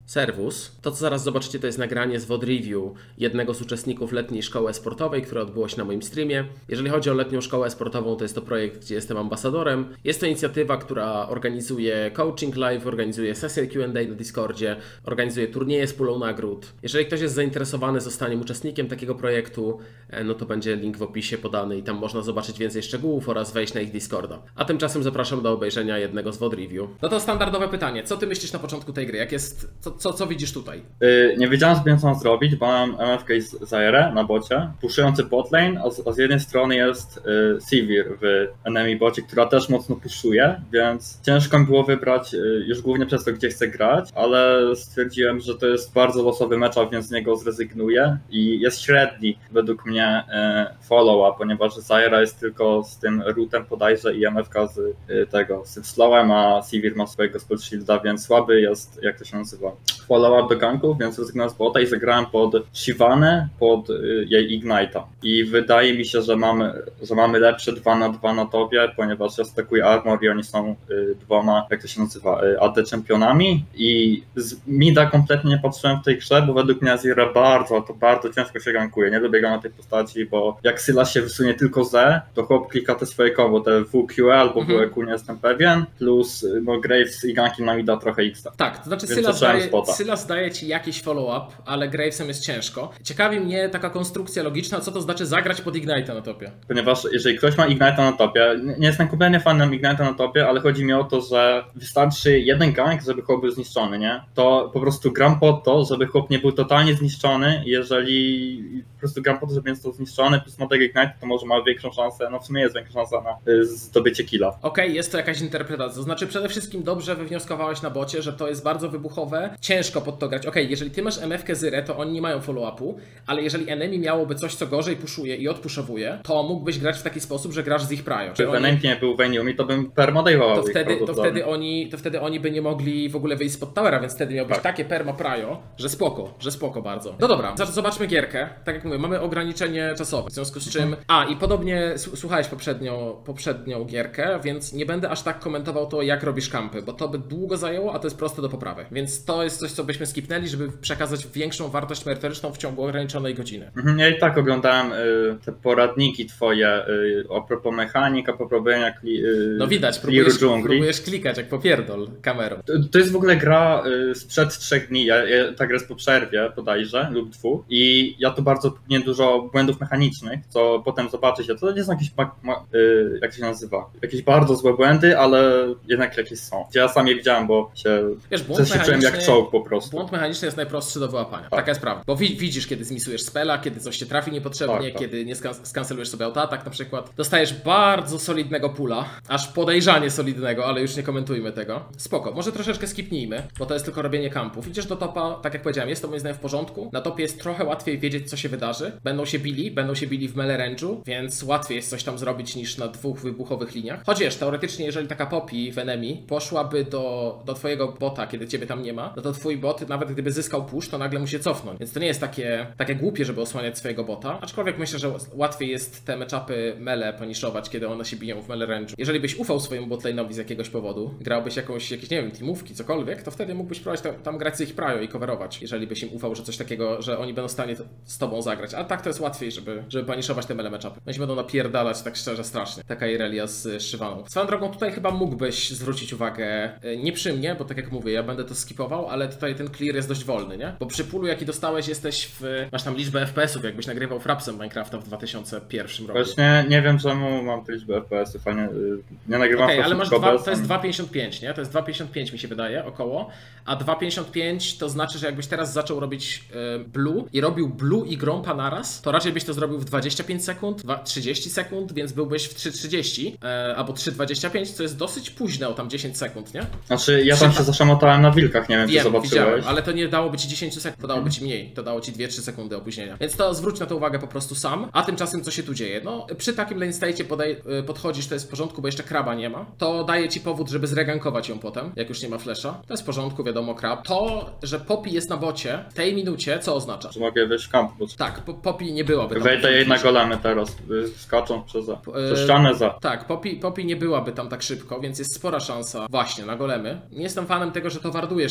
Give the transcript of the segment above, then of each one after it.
Servus. To, co zaraz zobaczycie, to jest nagranie z VOD Review jednego z uczestników letniej szkoły sportowej, które odbyło się na moim streamie. Jeżeli chodzi o letnią szkołę sportową, to jest to projekt, gdzie jestem ambasadorem. Jest to inicjatywa, która organizuje coaching live, organizuje sesję Q&A na Discordzie, organizuje turnieje z pulą nagród. Jeżeli ktoś jest zainteresowany zostaniem uczestnikiem takiego projektu, no to będzie link w opisie podany i tam można zobaczyć więcej szczegółów oraz wejść na ich Discorda. A tymczasem zapraszam do obejrzenia jednego z VOD Review. No to standardowe pytanie. Co ty myślisz na początku tej gry? Jak jest... Co widzisz tutaj? Nie wiedziałem zbyt co mam zrobić, bo mam MFK i Zaire na bocie, puszujący botlane, a z jednej strony jest Sivir w enemy bocie, która też mocno puszuje, więc ciężko mi było wybrać już głównie przez to, gdzie chcę grać, ale stwierdziłem, że to jest bardzo losowy matchup, więc z niego zrezygnuję i jest średni według mnie follow-up, ponieważ Zaire jest tylko z tym rootem bodajże i MFK z tym slowem, a Sivir ma swojego spell shielda, więc słaby jest, jak to się nazywa, follow-up do ganków, więc rezygnowałem z bota i zagrałem pod Shyvanę, pod jej Ignite'a. I wydaje mi się, że mamy lepsze 2-2 na topie, ponieważ ja stakuję armor i oni są dwoma, jak to się nazywa, AD czempionami. I z mida kompletnie nie patrzyłem w tej grze, bo według mnie Azira bardzo ciężko się gankuje. Nie lubię go na tej postaci, bo jak Sylas się wysunie tylko Z, to chłop klika te swoje combo, te WQE albo WEQ, nie jestem pewien, plus no, Graves i ganki na mida trochę X. Tak, to znaczy Sylas daje ci jakiś follow-up, ale Gravesem jest ciężko. Ciekawi mnie taka konstrukcja logiczna, co to znaczy zagrać pod Ignite'a na topie. Ponieważ jeżeli ktoś ma Ignite'a na topie, nie jestem kompletnie fanem Ignite'a na topie, ale chodzi mi o to, że wystarczy jeden gank, żeby chłop był zniszczony, nie? To po prostu gram po to, żeby chłop nie był totalnie zniszczony. Jeżeli po prostu gram po to, żeby nie został zniszczony, plus ma tego Ignite, to może ma większą szansę, no w sumie jest większa szansa na zdobycie killa. Okej, jest to jakaś interpretacja. To znaczy przede wszystkim dobrze wywnioskowałeś na bocie, że to jest bardzo wybuchowe, ciężko pod to grać. Okej, jeżeli ty masz MF-kę Zyrę, to oni nie mają follow-upu, ale jeżeli enemy miałoby coś, co gorzej puszuje i odpuszowuje, to mógłbyś grać w taki sposób, że grasz z ich prio. Gdyby enemy nie był Vayne'umi, to bym permadejwował ich. To wtedy oni by nie mogli w ogóle wyjść spod towera, więc wtedy miałbyś takie perma prio, że spoko bardzo. No dobra, zobaczmy gierkę. Tak jak mówię, mamy ograniczenie czasowe, w związku z czym... I podobnie słuchałeś poprzednią gierkę, więc nie będę aż tak komentował to, jak robisz kampy, bo to by długo zajęło, a to jest proste do poprawy. Więc to jest coś, co byśmy skipnęli, żeby przekazać większą wartość merytoryczną w ciągu ograniczonej godziny. Ja i tak oglądałem te poradniki twoje a propos mechanik, a propos robienia no widać, próbujesz klikać jak popierdol kamerą. To jest w ogóle gra sprzed 3 dni, ta gra jest po przerwie bodajże, lub 2 i ja tu bardzo popełniłem dużo błędów mechanicznych, co potem zobaczycie, to nie są jakieś, jak się nazywa, jakieś bardzo złe błędy, ale jednak jakieś są. Ja sam je widziałem, bo się czułem jak czołg po prostu. Błąd mechaniczny jest najprostszy do wyłapania. Tak. Taka jest prawda. Bo widzisz, kiedy zmisujesz spela, kiedy coś cię trafi niepotrzebnie, tak. Kiedy nie skancelujesz sobie autoatak na przykład. Dostajesz bardzo solidnego pula, aż podejrzanie solidnego, ale już nie komentujmy tego. Spoko, może troszeczkę skipnijmy, bo to jest tylko robienie kampów. Idziesz do topa, tak jak powiedziałem, jest to moim zdaniem w porządku. Na topie jest trochę łatwiej wiedzieć, co się wydarzy. Będą się bili w melee range'u, więc łatwiej jest coś tam zrobić niż na 2 wybuchowych liniach. Choć wiesz, teoretycznie, jeżeli taka Poppy w enemy poszłaby do twojego bota, kiedy ciebie tam nie ma, no to twój bot, nawet gdyby zyskał push, to nagle mu się cofnąć. Więc to nie jest takie głupie, żeby osłaniać swojego bota. Aczkolwiek myślę, że łatwiej jest te matchupy melee poniszować, kiedy one się biją w melee range'u. Jeżeli byś ufał swojemu botlane'owi z jakiegoś powodu, grałbyś jakieś, nie wiem, teamówki, cokolwiek, to wtedy mógłbyś próbować tam grać z ich prio i coverować. Jeżeli byś im ufał, że coś takiego, że oni będą w stanie z tobą zagrać. A tak to jest łatwiej, żeby poniszować te melee matchupy. Oni się będą napierdalać tak szczerze strasznie. Taka Irelia z Shyvaną. Swoją drogą tutaj chyba mógłbyś zwrócić uwagę, nie przy mnie, bo tak jak mówię, ja będę to skipował, ale tutaj ten clear jest dość wolny, nie? Bo przy pulu, jaki dostałeś, masz tam liczbę FPS-ów, jakbyś nagrywał Frapsem Minecrafta w 2001 roku. Właśnie nie wiem, czemu mam tę liczbę FPS-ów, a nie nagrywam. Okej, ale to jest 2,55, nie? To jest 2,55 mi się wydaje, około. A 2,55 to znaczy, że jakbyś teraz zaczął robić blue i robił blue i grompa naraz, to raczej byś to zrobił w 25 sekund, 30 sekund, więc byłbyś w 3,30 albo 3,25, co jest dosyć późne o tam 10 sekund, nie? Znaczy ja tam się zaszamotałem na wilkach, nie wiem, czy zobaczyłeś. Widziałem, ale to nie dałoby ci 10 sekund, to dałoby ci mniej, to dało ci 2-3 sekundy opóźnienia. Więc to zwróć na to uwagę po prostu sam, a tymczasem co się tu dzieje? No przy takim lane state'cie podchodzisz, to jest w porządku, bo jeszcze kraba nie ma, to daje ci powód, żeby zregankować ją potem, jak już nie ma flesza. To jest w porządku, wiadomo, krab. To, że Poppy jest na bocie w tej minucie, co oznacza? Że mogę wejść w kamp. Tak, Poppy nie byłaby tam. Wejdę jej na golemy teraz, skacząc przez ścianę za. Tak, Poppy nie byłaby tam tak szybko, więc jest spora szansa właśnie na golemy. Nie jestem fanem tego, że to wardujesz teoretycznie,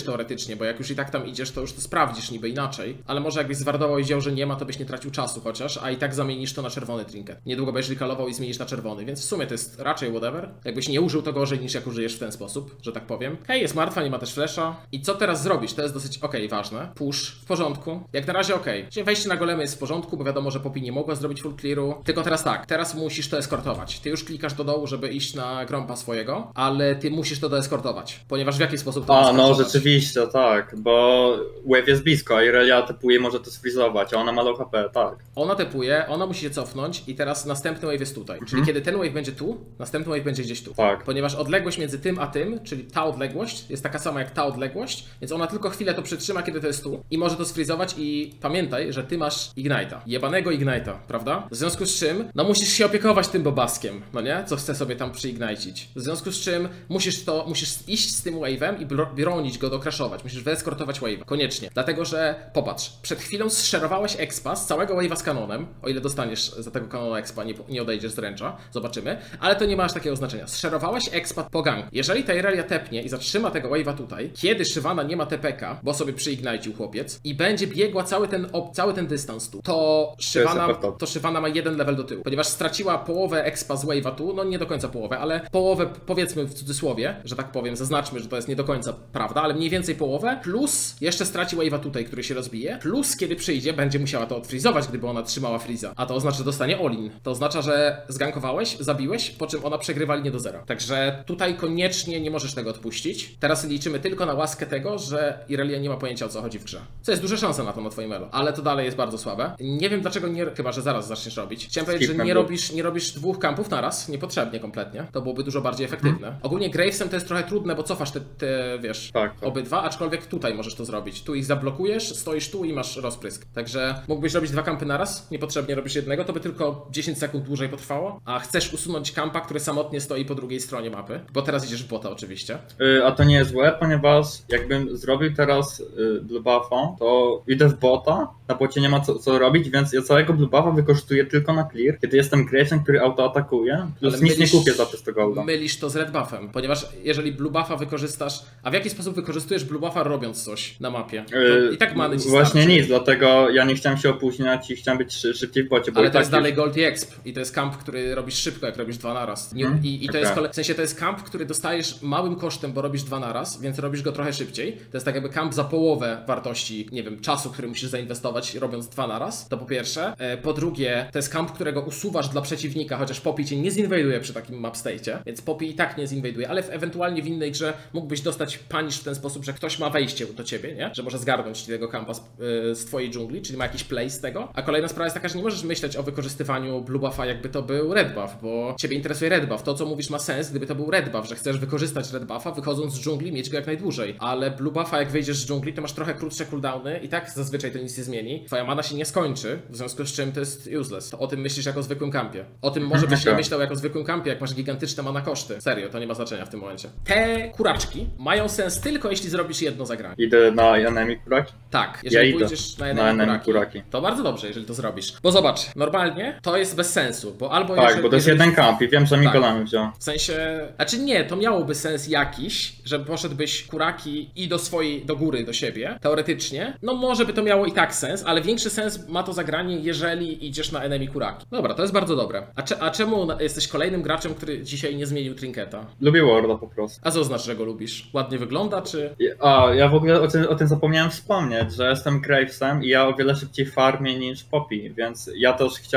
teoretycznie, bo jak już i tak tam idziesz, to już to sprawdzisz niby inaczej, ale może jakbyś zwardował i wziął, że nie ma, to byś nie tracił czasu chociaż, a i tak zamienisz to na czerwony trinket. Niedługo będziesz recallował i zmienisz na czerwony, więc w sumie to jest raczej whatever. Jakbyś nie użył to gorzej niż jak użyjesz w ten sposób, że tak powiem. Hej, jest martwa, nie ma też flasha. I co teraz zrobisz? To jest dosyć ważne. Push w porządku. Jak na razie Czyli wejście na golemy jest w porządku, bo wiadomo, że Poppy nie mogła zrobić full clearu. Tylko teraz tak, teraz musisz to eskortować. Ty już klikasz do dołu, żeby iść na grompa swojego, ale ty musisz to doeskortować. Ponieważ w jaki sposób to no rzeczywiście, tak, bo wave jest blisko, a Irelia typuje, może to sfrizować, a ona ma low HP, tak. Ona typuje, ona musi się cofnąć i teraz następny wave jest tutaj. Czyli kiedy ten wave będzie tu, następny wave będzie gdzieś tu. Tak. Ponieważ odległość między tym a tym, czyli ta odległość, jest taka sama jak ta odległość, więc ona tylko chwilę to przytrzyma, kiedy to jest tu i może to sfrizować i pamiętaj, że ty masz Ignite'a. Jebanego Ignite'a, prawda? W związku z czym, no musisz się opiekować tym bobaskiem, no nie? Co chce sobie tam przyignajcić. W związku z czym musisz iść z tym wave'em i bronić go, dokraszować. Musisz wyeskortować wave'a. Koniecznie. Dlatego, że popatrz, przed chwilą zszerowałeś expa z całego wave'a z kanonem, o ile dostaniesz za tego kanona expa, nie odejdziesz z ręcza, zobaczymy, ale to nie ma aż takiego znaczenia. Zszerowałeś expa po ganku. Jeżeli ta Irelia tepnie i zatrzyma tego wave'a tutaj, kiedy Shyvana nie ma TPK, bo sobie przyignajcił chłopiec i będzie biegła cały ten dystans tu, to Shyvana ma jeden level do tyłu, ponieważ straciła połowę expa z wave'a tu, no nie do końca połowę, ale połowę, powiedzmy w cudzysłowie, że tak powiem, zaznaczmy, że to jest nie do końca prawda, ale mniej więcej połowę, plus jeszcze straci wave'a tutaj, który się rozbije, plus kiedy przyjdzie, będzie musiała to odfreezować, gdyby ona trzymała freeza, a to oznacza, że dostanie all-in. To oznacza, że zgankowałeś, zabiłeś, po czym ona przegrywa linię do zera. Także tutaj koniecznie nie możesz tego odpuścić. Teraz liczymy tylko na łaskę tego, że Irelia nie ma pojęcia, o co chodzi w grze. Co jest duża szansa na to na twoim elo, ale to dalej jest bardzo słabe. Nie wiem dlaczego nie, chyba że zaraz zaczniesz robić. Chciałem powiedzieć, że nie robisz dwóch kampów naraz, niepotrzebnie kompletnie. To byłoby dużo bardziej efektywne. Ogólnie Gravesem to jest trochę trudne, bo cofasz te wiesz, obydwa, aczkolwiek tutaj możesz to zrobić. Tu ich zablokujesz, stoisz tu i masz rozprysk. Także mógłbyś robić dwa kampy naraz, niepotrzebnie robisz jednego, to by tylko 10 sekund dłużej potrwało, a chcesz usunąć kampa, który samotnie stoi po drugiej stronie mapy, bo teraz idziesz w bota oczywiście. A to nie jest złe, ponieważ jakbym zrobił teraz blue buffa, to idę w bota, na bocie nie ma co robić, więc ja całego blue buffa wykorzystuję tylko na clear, kiedy jestem Gravesem, który auto atakuje, plus nic nie kupię za tego auta. Mylisz to z red buffem, ponieważ jeżeli blue buffa wykorzystasz, a w jaki sposób wykorzystujesz blue buffa robiąc coś na mapie? I tak many ci właśnie starczy. nic, dlatego ja nie chciałem się opóźniać i chciałem być szybciej w bocie. Bo ale to jest dalej gold i exp i to jest kamp, który robisz szybko, jak robisz dwa naraz. I to jest w sensie to jest kamp, który dostajesz małym kosztem, bo robisz dwa naraz, więc robisz go trochę szybciej. To jest tak jakby kamp za połowę wartości, nie wiem, czasu, który musisz zainwestować robiąc dwa naraz. To po pierwsze. Po drugie, to jest kamp, którego usuwasz dla przeciwnika, chociaż Poppy cię nie zinwajduje przy takim map state'cie, więc Poppy i tak nie zinwajduje, ale ewentualnie w innej grze mógłbyś dostać punish w ten sposób, że ktoś ma wejście do ciebie, nie? Że może zgarnąć ci tego kampa z twojej dżungli, czyli ma jakiś play z tego. A kolejna sprawa jest taka, że nie możesz myśleć o wykorzystywaniu blue buffa, jakby to był red buff, bo ciebie interesuje red buff. To, co mówisz, ma sens, gdyby to był red buff, że chcesz wykorzystać red buffa, wychodząc z dżungli, mieć go jak najdłużej. Ale blue buffa, jak wyjdziesz z dżungli, to masz trochę krótsze cooldowny i tak zazwyczaj to nic nie zmieni. Twoja mana się nie skończy, w związku z czym to jest useless. To o tym myślisz jako o zwykłym kampie. O tym może byś nie myślał jako o zwykłym kampie, jak masz gigantyczne mana koszty. Serio, to nie ma znaczenia w tym momencie. Te kuraczki mają sens tylko jeśli zrobisz jedno zagranie. Idę na enemy kuraki? Tak, jeżeli pójdziesz na enemy kuraki, to bardzo dobrze, jeżeli to zrobisz. Bo zobacz, normalnie to jest bez sensu, bo albo tak, bo to jest jeden kamp i wiem, że mi golemy wziął. W sensie, znaczy nie, to miałoby sens jakiś, że poszedłbyś kuraki i do góry, do siebie, teoretycznie. No może by to miało i tak sens, ale większy sens ma to zagranie, jeżeli idziesz na enemy kuraki. Dobra, to jest bardzo dobre. A czemu jesteś kolejnym graczem, który dzisiaj nie zmienił trinketa? Lubię Warda po prostu. A co znaczy, że go lubisz? Ładnie wygląda, czy? Ja w ogóle o tym zapomniałem wspomnieć, że jestem Gravesem i ja o wiele szybciej farmię niż Poppy, więc ja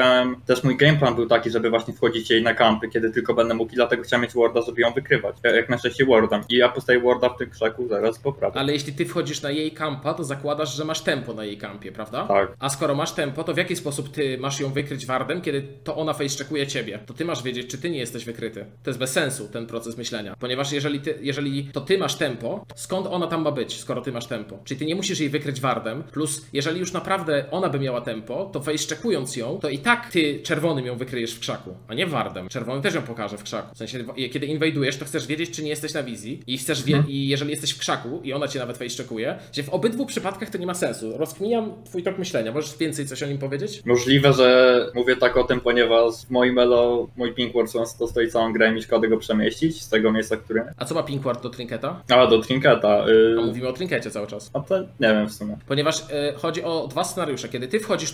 też mój gameplan był taki, żeby właśnie wchodzić jej na kampy, kiedy tylko będę mógł i dlatego chciałem mieć Warda, żeby ją wykrywać. Jak najszczęściej Wardem. I ja postawię Warda w tym krzaku zaraz poprawię. Ale jeśli ty wchodzisz na jej kampa, to zakładasz, że masz tempo na jej kampie, prawda? Tak. A skoro masz tempo, to w jaki sposób ty masz ją wykryć wardem, kiedy to ona face-checkuje ciebie? To ty masz wiedzieć, czy ty nie jesteś wykryty. To jest bez sensu, ten proces myślenia. Ponieważ jeżeli to ty masz tempo, skąd ona tam ma być, skoro ty masz tempo? Czyli ty nie musisz jej wykryć wykryć wardem, plus jeżeli już naprawdę ona by miała tempo, to face-checkując ją, to i tak ty czerwonym ją wykryjesz w krzaku, a nie wardem. Czerwony też ją pokaże w krzaku. W sensie, kiedy inwajdujesz, to chcesz wiedzieć, czy nie jesteś na wizji i chcesz i jeżeli jesteś w krzaku i ona cię nawet face-checkuje, że w obydwu przypadkach to nie ma sensu. Rozkminiam twój tok myślenia. Możesz więcej coś o nim powiedzieć? Możliwe, że mówię tak o tym, ponieważ w moim elo mój ping ward to stoi całą grę i mi szkoda go przemieścić z tego miejsca, który... A co ma ping ward do trinketa? A, do trinketa. A mówimy o trinkecie cały czas. A to nie wiem w sumie. Ponieważ chodzi o dwa scenariusze. Kiedy ty wchodzisz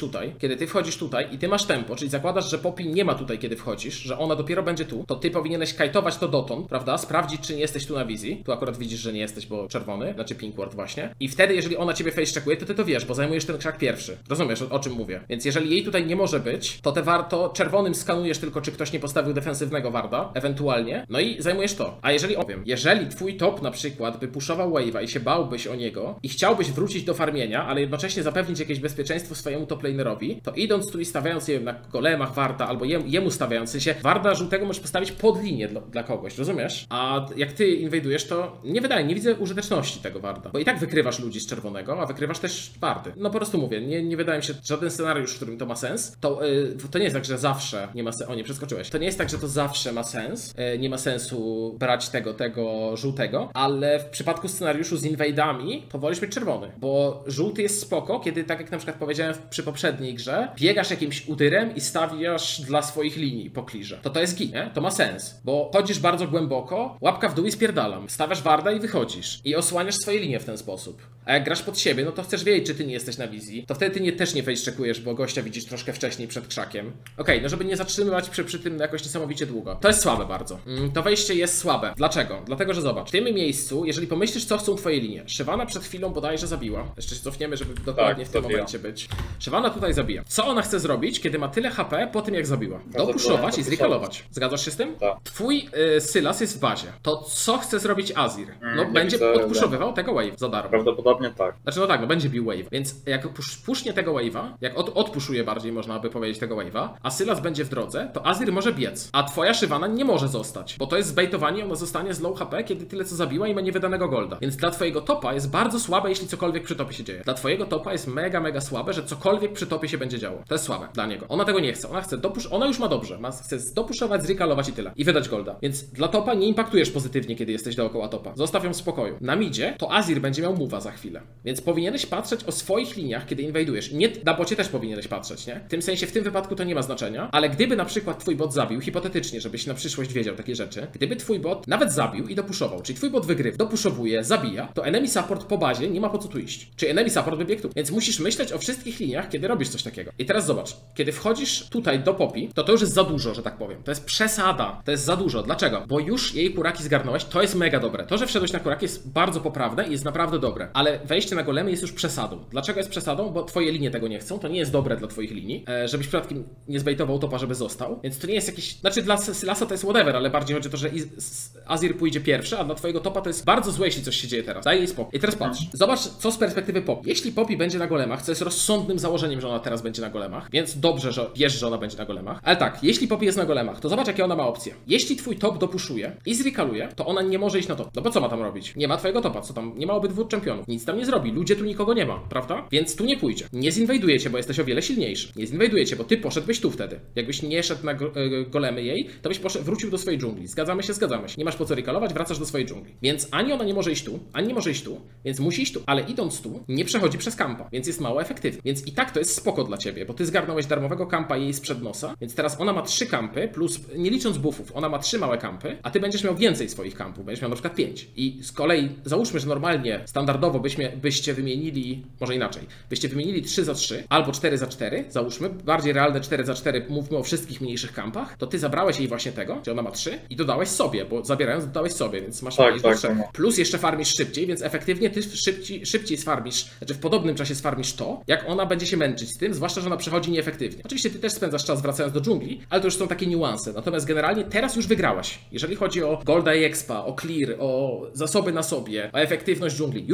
tutaj i ty masz tempo, czyli zakładasz, że Poppy nie ma tutaj, kiedy wchodzisz, że ona dopiero będzie tu, to ty powinieneś kajtować to dotąd, prawda? Sprawdzić, czy nie jesteś tu na wizji. Tu akurat widzisz, że nie jesteś, bo czerwony, znaczy ping ward właśnie. I wtedy, jeżeli ona ciebie face-checkuje, to ty to wiesz, bo zajmujesz ten krzak pierwszy. Rozumiesz, o czym mówię? Więc jeżeli jej tutaj nie może być, to to czerwonym skanujesz tylko, czy ktoś nie postawił defensywnego warda, ewentualnie, no i zajmujesz to. A jeżeli twój top na przykład by puszował wave'a i się bałbyś o niego i chciałbyś wrócić do farmienia, ale jednocześnie zapewnić jakieś bezpieczeństwo swojemu top lanerowi, to idąc tu i stawiając, nie wiem, na golemach warda albo jemu stawiając, w sensie warda żółtego możesz postawić pod linię dla kogoś, rozumiesz? A jak ty inwajdujesz, to nie widzę użyteczności tego warda, bo i tak wykrywasz ludzi z czerwonego, a wykrywasz też wardy. No po prostu mówię, nie wydaje mi się żaden scenariusz, w którym to ma sens. To nie jest tak, że zawsze nie ma sensu. O, nie przeskoczyłeś. To nie jest tak, że to zawsze ma sens. Nie ma sensu brać tego żółtego, ale w przypadku scenariuszu z inwajdami to wolisz mieć czerwony, bo żółty jest spoko, kiedy tak jak na przykład powiedziałem przy poprzedniej grze, biegasz jakimś udyrem i stawiasz dla swoich linii po clearze. To jest git, nie? To ma sens, bo chodzisz bardzo głęboko, łapka w dół i spierdalam. Stawiasz warda i wychodzisz. I osłaniasz swoje linie w ten sposób. A jak grasz pod siebie, no to chcesz wiedzieć, czy ty nie jesteś na wizji, to wtedy ty też nie face-checkujesz, bo gościa widzisz troszkę wcześniej przed krzakiem. Okej, no żeby nie zatrzymywać przy tym jakoś niesamowicie długo. To jest słabe bardzo. To wejście jest słabe. Dlaczego? Dlatego, że zobacz, w tym miejscu, jeżeli pomyślisz, co chcą twoje linie, Shyvana przed chwilą bodajże zabiła. Jeszcze się cofniemy, żeby dokładnie w tym momencie być. Shyvana tutaj zabija. Co ona chce zrobić, kiedy ma tyle HP po tym, jak zabiła? Dopuszować i zrekalować. Zgadzasz się z tym? Tak. Twój Sylas jest w bazie. To co chce zrobić Azir? No będzie odpuszowywał tego wave za darmo. Prawdopodobnie tak. Znaczy no tak, no będzie bił wave, więc jak pusznie tego wave'a, jak odpuszuje bardziej można by powiedzieć tego wave'a, a Sylas będzie w drodze, to Azir może biec, a twoja Shyvana nie może zostać, bo to jest zbejtowanie, ona zostanie z low HP, kiedy tyle co zabiła i ma niewydanego golda. Więc dla twojego topa jest bardzo słabe, jeśli cokolwiek przy topie się dzieje. Dla twojego topa jest mega słabe, że cokolwiek przy topie się będzie działo. To jest słabe dla niego. Ona tego nie chce, ona chce ona już ma dobrze, chce dopuszować, zrekalować i tyle. I wydać golda. Więc dla topa nie impaktujesz pozytywnie, kiedy jesteś dookoła topa. Zostaw ją w spokoju. Na midzie to Azir będzie miał move'a za chwilę. Więc powinieneś patrzeć o swoich liniach, kiedy inwajdujesz. Nie na bocie też powinieneś patrzeć, nie? W tym sensie, w tym wypadku to nie ma znaczenia, ale gdyby na przykład twój bot zabił, hipotetycznie, żebyś na przyszłość wiedział takie rzeczy, gdyby twój bot nawet zabił i dopuszował, czyli twój bot wygrywa, dopuszowuje, zabija, to enemy support po bazie nie ma po co tu iść. Czy enemy support wybiegł tu. Więc musisz myśleć o wszystkich liniach, kiedy robisz coś takiego. I teraz zobacz, kiedy wchodzisz tutaj do Poppy, to już jest za dużo, że tak powiem. To jest przesada. To jest za dużo. Dlaczego? Bo już jej kuraki zgarnąłeś, to jest mega dobre. To, że wszedłeś na kuraki jest bardzo poprawne i jest naprawdę dobre. Ale wejście na golemy jest już przesadą. Dlaczego jest przesadą? Bo twoje linie tego nie chcą, to nie jest dobre dla twoich linii, żebyś przypadkiem nie zbejtował topa, żeby został. Więc to nie jest jakiś... Znaczy dla Sylasa to jest whatever, ale bardziej chodzi o to, że Azir pójdzie pierwszy, a dla twojego topa to jest bardzo złe, jeśli coś się dzieje teraz. Daj jej spokój. I teraz patrz. Zobacz, co z perspektywy Poppy. Jeśli Poppy będzie na golemach, co jest rozsądnym założeniem, że ona teraz będzie na golemach, więc dobrze, że wiesz, że ona będzie na golemach. Ale tak, jeśli Poppy jest na golemach, to zobacz, jakie ona ma opcje. Jeśli twój top dopuszuje i zrekaluje, to ona nie może iść na top. No bo co ma tam robić? Nie ma twojego topa, co tam? Nie ma obydwu czempionów. Nic tam nie zrobi. Ludzie tu nikogo nie ma, prawda? Więc tu nie pójdzie. Nie zinwajduje cię, bo jesteś o wiele silniejszy. Nie zinwajduje cię, bo ty poszedłbyś tu wtedy. Jakbyś nie szedł na golemy jej, to byś wrócił do swojej dżungli. Zgadzamy się. Nie masz po co rekalować, wracasz do swojej dżungli. Więc ani ona nie może iść tu, ani nie może iść tu, więc musi iść tu. Ale idąc tu, nie przechodzi przez kampa, więc jest mało efektywny. Więc i tak to jest spoko dla ciebie, bo ty zgarnąłeś darmowego kampa jej sprzed nosa, więc teraz ona ma 3 kampy, plus nie licząc buffów, ona ma 3 małe kampy, a ty będziesz miał więcej swoich kampów, będziesz miał na przykład 5. I z kolei załóżmy, że normalnie, standardowo byście wymienili, może inaczej, byście wymienili 3 za 3 albo 4 za 4, załóżmy, bardziej realne 4 za 4, mówmy o wszystkich mniejszych kampach, to ty zabrałeś jej właśnie tego, gdzie ona ma 3 i dodałeś sobie, bo zabierając dodałeś sobie, więc masz tak. Plus jeszcze farmisz szybciej, więc efektywnie ty szybciej sfarmisz, znaczy w podobnym czasie sfarmisz to, jak ona będzie się męczyć z tym, zwłaszcza, że ona przechodzi nieefektywnie. Oczywiście ty też spędzasz czas wracając do dżungli, ale to już są takie niuanse. Natomiast generalnie teraz już wygrałaś. Jeżeli chodzi o golda i expa, o clear, o zasoby na sobie, o efektywność dżungli, już wygrałaś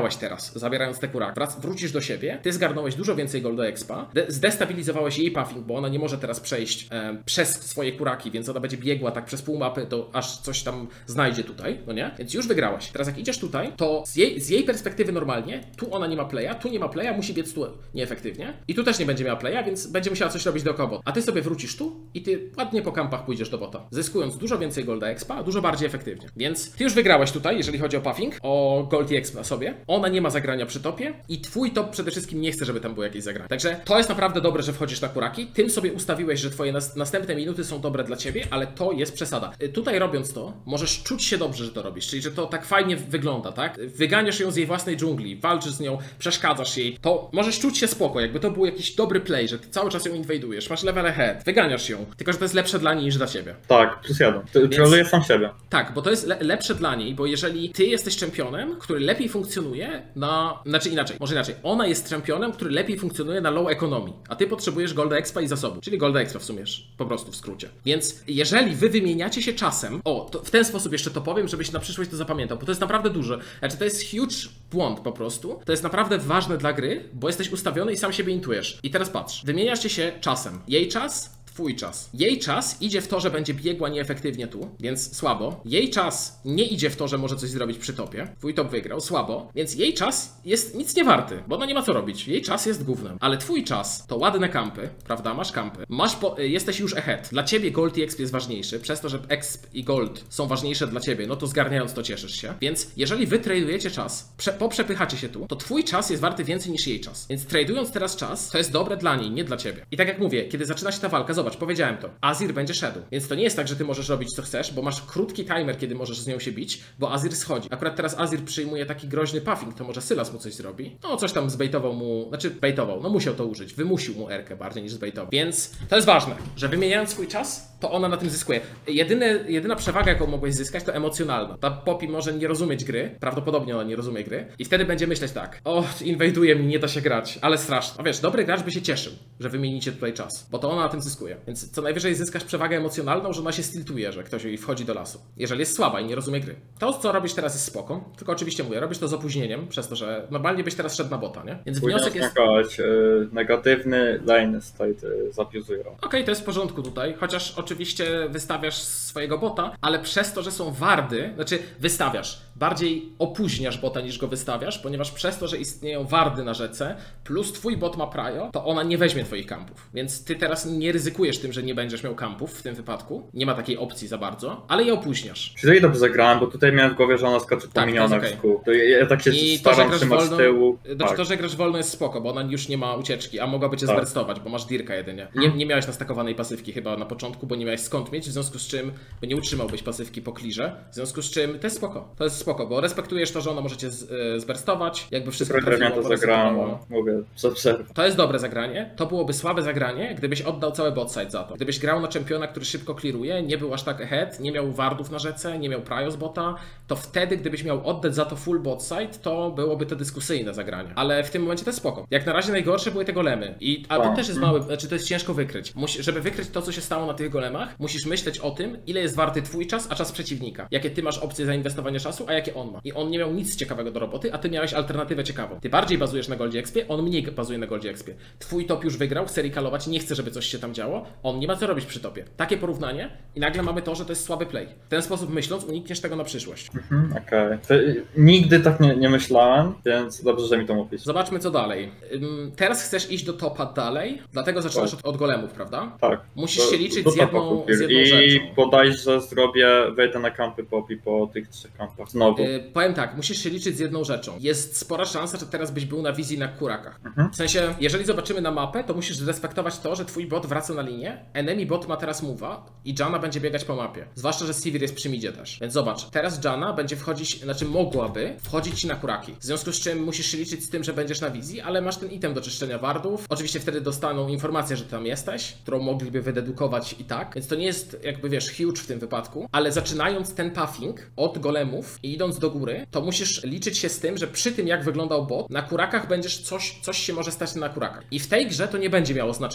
wygrałaś teraz, zabierając te kuraki. Wrócisz do siebie, ty zgarnąłeś dużo więcej golda expa, zdestabilizowałeś jej puffing, bo ona nie może teraz przejść przez swoje kuraki, więc ona będzie biegła tak przez pół mapy, to aż coś tam znajdzie tutaj, no nie? Więc już wygrałaś. Teraz jak idziesz tutaj, to z jej perspektywy normalnie, tu ona nie ma playa, tu nie ma playa, musi biec tu nieefektywnie i tu też nie będzie miała playa, więc będzie musiała coś robić dookoła bota. A ty sobie wrócisz tu i ty ładnie po kampach pójdziesz do bota, zyskując dużo więcej golda expa, dużo bardziej efektywnie. Więc ty już wygrałeś tutaj, jeżeli chodzi o puffing, o gold i exp na sobie. Ona nie ma zagrania przy topie i twój top przede wszystkim nie chce, żeby tam było jakieś zagranie. Także to jest naprawdę dobre, że wchodzisz na kuraki. Tym sobie ustawiłeś, że twoje następne minuty są dobre dla ciebie, ale to jest przesada. Tutaj robiąc to, możesz czuć się dobrze, że to robisz, czyli że to tak fajnie wygląda, tak? Wyganiasz ją z jej własnej dżungli, walczysz z nią, przeszkadzasz jej, to możesz czuć się spoko, jakby to był jakiś dobry play, że ty cały czas ją inwajdujesz, masz level ahead, wyganiasz ją, tylko że to jest lepsze dla niej niż dla ciebie. Tak, +1. Trolluję sam siebie. Tak, bo to jest lepsze dla niej, bo jeżeli ty jesteś czempionem, który lepiej funkcjonuje na... Znaczy inaczej, może inaczej. Ona jest czempionem, który lepiej funkcjonuje na low economy, a ty potrzebujesz golda expa i zasobu, czyli golda extra w sumie, po prostu w skrócie. Więc jeżeli wy wymieniacie się czasem, to w ten sposób jeszcze to powiem, żebyś na przyszłość to zapamiętał, bo to jest naprawdę duże. Znaczy to jest huge błąd po prostu. To jest naprawdę ważne dla gry, bo jesteś ustawiony i sam siebie intujesz. I teraz patrz, wymieniacie się czasem. Jej czas, twój czas. Jej czas idzie w to, że będzie biegła nieefektywnie tu, więc słabo. Jej czas nie idzie w to, że może coś zrobić przy topie. Twój top wygrał, słabo. Więc jej czas jest nic nie warty, bo ona nie ma co robić. Jej czas jest gównem. Ale twój czas to ładne kampy, prawda? Masz kampy. Jesteś już ahead. Dla ciebie gold i exp jest ważniejszy. Przez to, że exp i gold są ważniejsze dla ciebie, no to zgarniając to cieszysz się. Więc jeżeli wy tradujecie czas, poprzepychacie się tu, to twój czas jest warty więcej niż jej czas. Więc tradując teraz czas, to jest dobre dla niej, nie dla ciebie. I tak jak mówię, kiedy zaczyna się ta walka, zobacz, powiedziałem to. Azir będzie szedł. Więc to nie jest tak, że ty możesz robić co chcesz, bo masz krótki timer, kiedy możesz z nią się bić, bo Azir schodzi. Akurat teraz Azir przyjmuje taki groźny puffing, to może Sylas mu coś zrobi. No coś tam zbejtował mu, znaczy bejtował, no musiał to użyć. Wymusił mu erkę bardziej niż zbejtował. Więc to jest ważne, że wymieniając swój czas, to ona na tym zyskuje. Jedyna przewaga, jaką mogłeś zyskać, to emocjonalna. Ta Poppy może nie rozumieć gry, prawdopodobnie ona nie rozumie gry i wtedy będzie myśleć tak, inwajduje mi, nie da się grać, ale strasznie. No wiesz, dobry gracz by się cieszył, że wymienicie tutaj czas, bo to ona na tym zyskuje. Więc co najwyżej zyskasz przewagę emocjonalną, że ona się stiltuje, że ktoś jej wchodzi do lasu. Jeżeli jest słaba i nie rozumie gry. To, co robisz teraz jest spoko, tylko oczywiście mówię, robisz to z opóźnieniem, przez to, że normalnie byś teraz szedł na bota, nie? Więc wniosek jest... negatywny lane state zabiuzują. Okej, to jest w porządku tutaj, chociaż oczywiście wystawiasz swojego bota, ale przez to, że są wardy, znaczy wystawiasz, bardziej opóźniasz bota niż go wystawiasz, ponieważ przez to, że istnieją wardy na rzece, plus twój bot ma prio, to ona nie weźmie twoich kampów. Więc ty teraz nie ryzykujesz tym, że nie będziesz miał kampów w tym wypadku. Nie ma takiej opcji za bardzo, ale je opóźniasz. Czyli dobrze zagrałem, bo tutaj miałem w głowie, że ona skacze po minionach w kół. To ja tak się staram trzymać z tyłu. Znaczy to, że grasz wolno jest spoko, bo ona już nie ma ucieczki, a mogłaby cię zberstować, bo masz dirka jedynie. Nie miałeś nastakowanej pasywki chyba na początku, bo nie miałeś skąd mieć, w związku z czym bo nie utrzymałbyś pasywki po clearze, w związku z czym to jest spoko. To jest spoko, bo respektujesz to, że ona może cię zberstować, jakby wszystko trafiło, to zagrałem, mówię, co przerwę. To jest dobre zagranie, to byłoby słabe zagranie, gdybyś oddał cały botside za to. Gdybyś grał na czempiona, który szybko clearuje, nie był aż tak ahead, nie miał wardów na rzece, nie miał prio z bota, to wtedy, gdybyś miał oddać za to full botside, to byłoby to dyskusyjne zagranie. Ale w tym momencie to jest spoko. Jak na razie najgorsze były te golemy. A to też jest mały, znaczy to jest ciężko wykryć. Żeby wykryć to, co się stało na tych golemach, musisz myśleć o tym, ile jest warty twój czas, a czas przeciwnika. Jakie ty masz opcje zainwestowania czasu, a jakie on ma. I on nie miał nic ciekawego do roboty, a ty miałeś alternatywę ciekawą. Ty bardziej bazujesz na goldzie expie, on mniej bazuje na goldzie expie. Twój top już wygrał, chce recallować, nie chce, żeby coś się tam działo, on nie ma co robić przy topie. Takie porównanie i nagle mamy to, że to jest słaby play. W ten sposób myśląc, unikniesz tego na przyszłość. Okej. Nigdy tak nie myślałem, więc dobrze, że mi to mówisz. Zobaczmy co dalej. Teraz chcesz iść do topa dalej, dlatego zaczynasz od golemów, prawda? Tak. Musisz się liczyć z jedną rzeczą. I bodajże wejdę na kampy Poppy po tych 3 kampach. Znowu. Powiem tak, musisz się liczyć z jedną rzeczą. Jest spora szansa, że teraz byś był na wizji na kurakach. W sensie, jeżeli zobaczymy na mapę, to musisz zrespektować to, że twój bot wraca na linię, enemy bot ma teraz move'a i Janna będzie biegać po mapie. Zwłaszcza, że Sivir jest przy midzie też. Więc zobacz, teraz Janna będzie wchodzić, znaczy mogłaby wchodzić ci na kuraki. W związku z czym musisz się liczyć z tym, że będziesz na wizji, ale masz ten item do czyszczenia wardów. Oczywiście wtedy dostaną informację, że tam jesteś, którą mogliby wydedukować i tak. Więc to nie jest jakby wiesz, huge w tym wypadku, ale zaczynając ten puffing od golemów i idąc do góry, to musisz liczyć się z tym, że przy tym jak wyglądał bot, na kurakach będziesz coś się może stać na kurakach. I w tej grze to nie będzie miało znaczenia,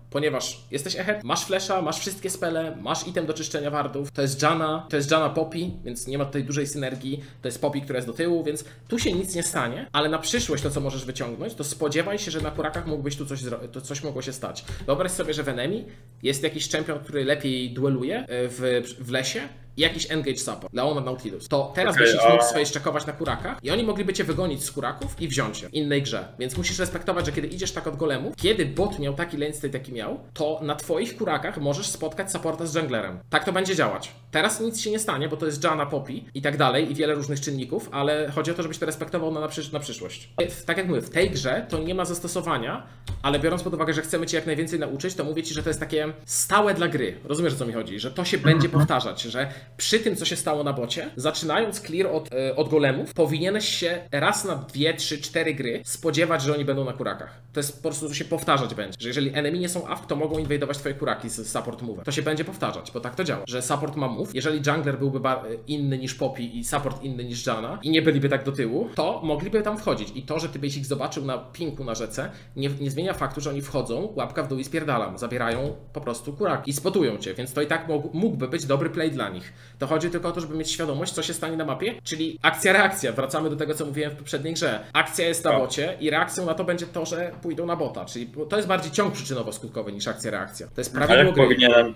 ponieważ jesteś ahead, masz flasha, masz wszystkie spele, masz item do czyszczenia wardów, to jest Janna Poppy, więc nie ma tutaj dużej synergii, to jest Poppy, która jest do tyłu, więc tu się nic nie stanie, ale na przyszłość to, co możesz wyciągnąć, to spodziewaj się, że na kurakach mógłbyś tu coś mogło się stać. Wyobraź sobie, że w enemy jest jakiś czempion, który lepiej dueluje w lesie, i jakiś engage support, Leona Nautilus. To teraz byś ich mógł swoje szczekować na kurakach i oni mogliby cię wygonić z kuraków i wziąć je w innej grze. Więc musisz respektować, że kiedy idziesz tak od golemów, kiedy bot miał taki lane state, jaki miał, to na twoich kurakach możesz spotkać supporta z junglerem. Tak to będzie działać. Teraz nic się nie stanie, bo to jest Janna, Poppy i tak dalej i wiele różnych czynników, ale chodzi o to, żebyś to respektował na przyszłość. Tak jak mówię, w tej grze to nie ma zastosowania, ale biorąc pod uwagę, że chcemy cię jak najwięcej nauczyć, to mówię ci, że to jest takie stałe dla gry. Rozumiesz, o co mi chodzi? Że to się będzie powtarzać, że przy tym, co się stało na bocie, zaczynając clear od golemów, powinieneś się raz na 2, 3, 4 gry spodziewać, że oni będą na kurakach. To jest po prostu, to się powtarzać będzie. Że jeżeli enemy nie są up, to mogą inwadować twoje kuraki z support move. To się będzie powtarzać, bo tak to działa. Że support ma move, jeżeli jungler byłby inny niż Poppy i support inny niż Janna i nie byliby tak do tyłu, to mogliby tam wchodzić. I to, że ty byś ich zobaczył na pinku na rzece, nie zmienia faktu, że oni wchodzą, łapka w dół i spierdalam. Zabierają po prostu kuraki i spotują cię, więc to i tak mógłby być dobry play dla nich. To chodzi tylko o to, żeby mieć świadomość, co się stanie na mapie, czyli akcja-reakcja. Wracamy do tego, co mówiłem w poprzedniej grze. Akcja jest na bocie i reakcją na to będzie to, że pójdą na bota, czyli to jest bardziej ciąg przyczynowo-skutkowy niż akcja-reakcja. To jest prawidło gry.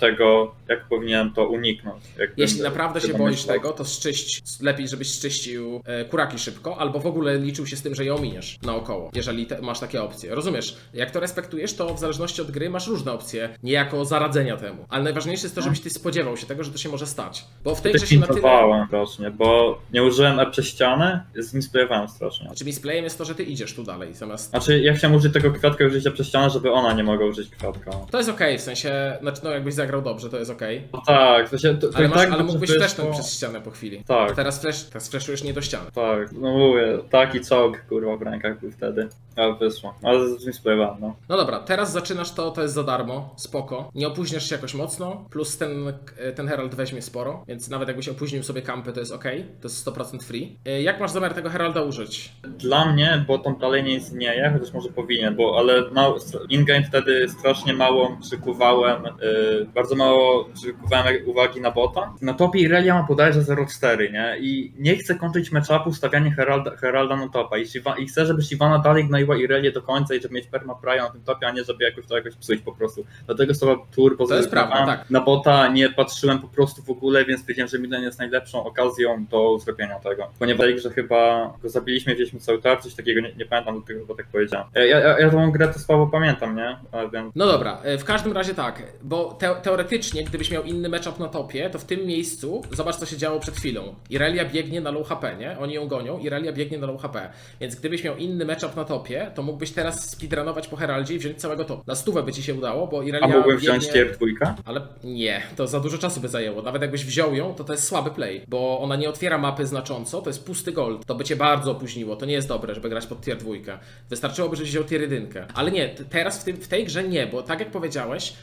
Jak powinienem to uniknąć? Jeśli naprawdę się boisz tego, to lepiej, żebyś czyścił kuraki szybko, albo w ogóle liczył się z tym, że je ominiesz naokoło, jeżeli masz takie opcje. Rozumiesz? Jak to respektujesz, to w zależności od gry masz różne opcje, niejako zaradzenia temu. Ale najważniejsze jest to, żebyś ty spodziewał się tego, że to się może stać. Bo w tej grze się na tyle... strasznie, bo nie użyłem przez ścianę, zmisplayowałem strasznie. Znaczy misplayem jest to, że ty idziesz tu dalej, zamiast... Znaczy ja chciałem użyć tego kwiatka, użyć przez ścianę, żeby ona nie mogła użyć kwiatka. To jest okej, w sensie, znaczy no jakbyś zagrał dobrze, to jest okej. No tak, w sensie... Ale mógłbyś flashnąć przez ścianę po chwili. Tak. Teraz flashujesz nie do ściany. Tak, no mówię, taki czołg kurwa w rękach był wtedy. Ale wyszło, ale zmisplayowałem, no. No dobra, teraz zaczynasz to jest za darmo, spoko. Nie opóźniasz się jakoś mocno, plus ten Herald weźmie sporo, więc nawet jakbyś opóźnił sobie kampy, to jest ok, to jest 100% free. Jak masz zamiar tego Heralda użyć? Dla mnie, bo tam dalej nie istnieje, chociaż może powinien, ale in-game wtedy strasznie mało przykuwałem, bardzo mało przykuwałem uwagi na bota. Na topie Irelia ma bodajże 0,4, nie? I nie chcę kończyć matchupu stawianie Heralda na topa. I chcę, żeby Shyvana dalej gnaiła Irelię do końca i żeby mieć permapraja na tym topie, a nie żeby to jakoś psuć po prostu. Dlatego sobie turbo to jest prawda, tak. Na bota nie patrzyłem po prostu w ogóle, więc wiedziałem, że Milen jest najlepszą okazją do zrobienia tego. Ponieważ że chyba go zabiliśmy, wzięliśmy cały tar, coś takiego, nie pamiętam do tego, bo tak powiedziałem. Ja tą grę to słabo pamiętam, nie? Więc... No dobra, w każdym razie tak, bo teoretycznie, gdybyś miał inny matchup na topie, to w tym miejscu, zobacz co się działo przed chwilą. Irelia biegnie na low HP, nie? Oni ją gonią, Irelia biegnie na low HP. Więc gdybyś miał inny matchup na topie, to mógłbyś teraz speedrunować po Heraldzie i wziąć całego top. Na 100 by ci się udało, bo Irelia A mógłbym biegnie... wziąć tier 2? Ale nie, to za dużo czasu by zajęło. Nawet jakbyś wziął ją, to jest słaby play, bo ona nie otwiera mapy znacząco, to jest pusty gold. To by cię bardzo opóźniło, to nie jest dobre, żeby grać pod tier 2. Wystarczyłoby, żebyś wziął tier 1. Ale nie, teraz w tej grze nie, bo tak jak powiedziałeś,